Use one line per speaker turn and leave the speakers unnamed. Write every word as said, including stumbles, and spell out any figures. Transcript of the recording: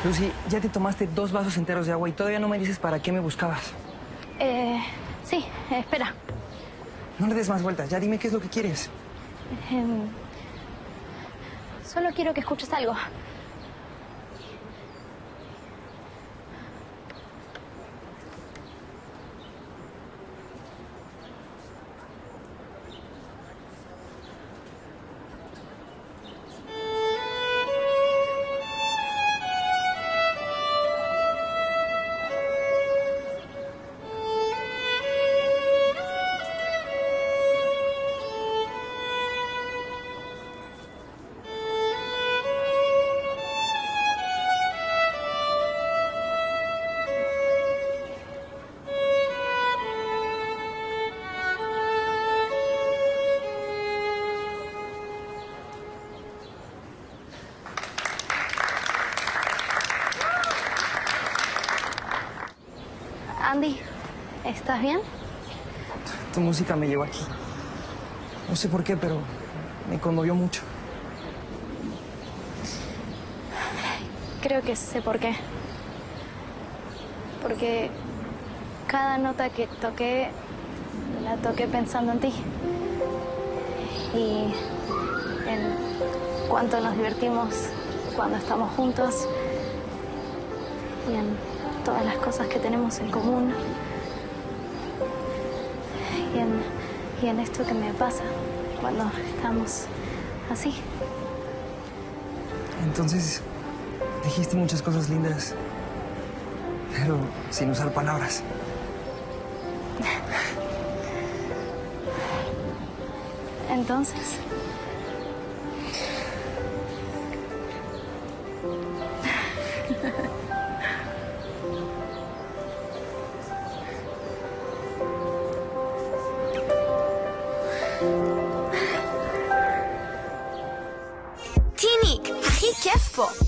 Lucy, ya te tomaste dos vasos enteros de agua y todavía no me dices para qué me buscabas.
Eh, sí, espera.
No le des más vueltas, ya dime qué es lo que quieres.
Eh, solo quiero que escuches algo. Andy, ¿estás bien?
Tu música me llevó aquí. No sé por qué, pero me conmovió mucho.
Creo que sé por qué. Porque cada nota que toqué, la toqué pensando en ti. Y en cuánto nos divertimos cuando estamos juntos. Y en todas las cosas que tenemos en común. Y en, y en esto que me pasa cuando estamos así.
Entonces, dijiste muchas cosas lindas, pero sin usar palabras.
Entonces...
تينيك أخي كيف بو